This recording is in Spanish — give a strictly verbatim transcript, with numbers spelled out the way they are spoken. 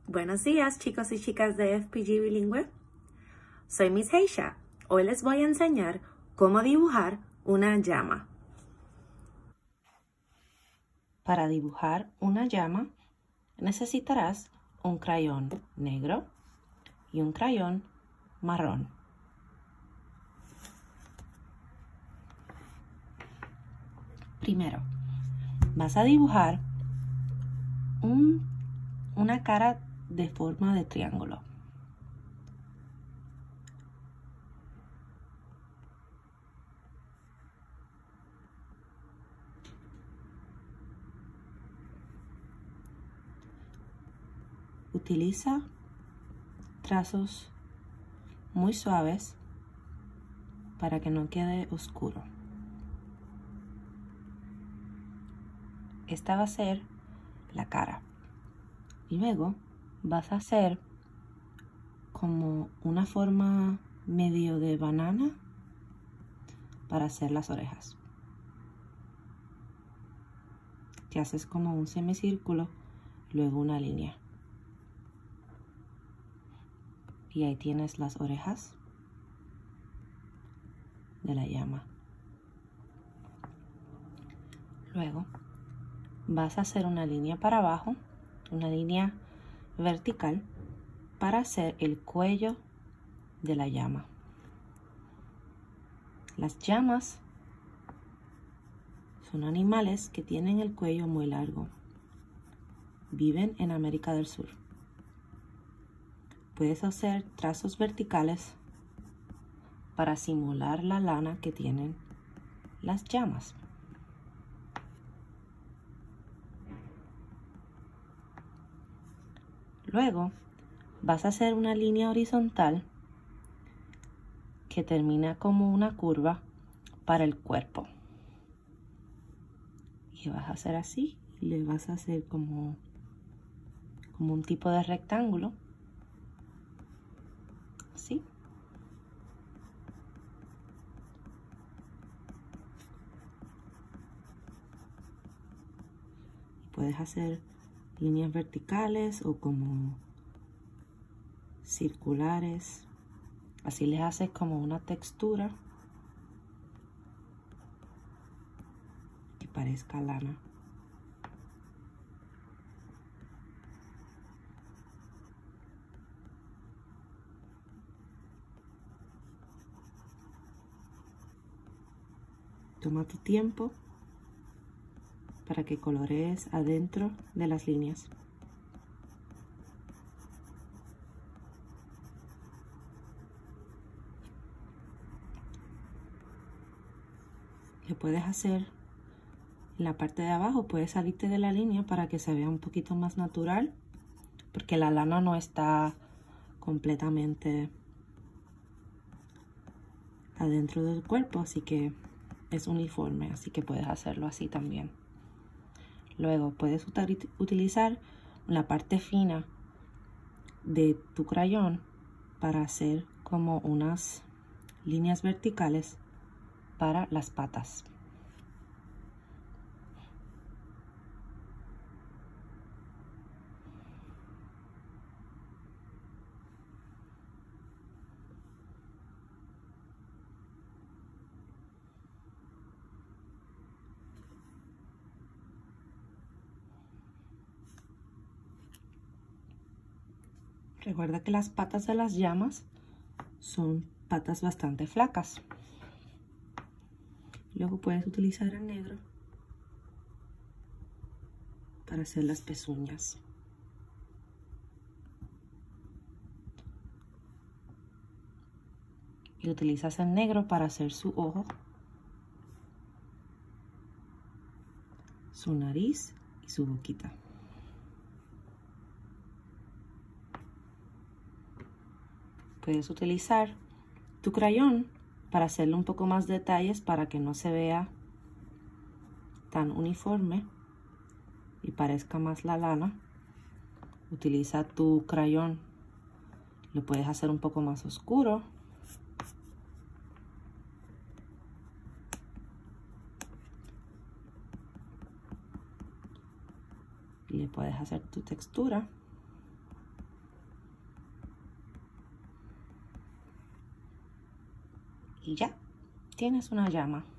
Buenos días, chicos y chicas de F P G Bilingüe. Soy Miss Heisha. Hoy les voy a enseñar cómo dibujar una llama. Para dibujar una llama necesitarás un crayón negro y un crayón marrón. Primero, vas a dibujar un, una cara de forma de triángulo. Utiliza trazos muy suaves para que no quede oscuro. Esta va a ser la cara. Y luego vas a hacer como una forma medio de banana para hacer las orejas. Que haces como un semicírculo, luego una línea. Y ahí tienes las orejas de la llama. Luego vas a hacer una línea para abajo, una línea vertical para hacer el cuello de la llama. Las llamas son animales que tienen el cuello muy largo. Viven en América del Sur. Puedes hacer trazos verticales para simular la lana que tienen las llamas. Luego vas a hacer una línea horizontal que termina como una curva para el cuerpo. Y vas a hacer así, y le vas a hacer como, como un tipo de rectángulo. Así. Puedes hacer líneas verticales o como circulares. Así les haces como una textura que parezca lana. Toma tu tiempo para que colorees adentro de las líneas. Le puedes hacer en la parte de abajo, puedes salirte de la línea para que se vea un poquito más natural, porque la lana no está completamente adentro del cuerpo, así que es uniforme, así que puedes hacerlo así también. Luego puedes utilizar la parte fina de tu crayón para hacer como unas líneas verticales para las patas. Recuerda que las patas de las llamas son patas bastante flacas. Luego puedes utilizar el negro para hacer las pezuñas. Y utilizas el negro para hacer su ojo, su nariz y su boquita. Puedes utilizar tu crayón para hacerle un poco más detalles para que no se vea tan uniforme y parezca más la lana. Utiliza tu crayón, lo puedes hacer un poco más oscuro. Y le puedes hacer tu textura. y ya, tienes una llama.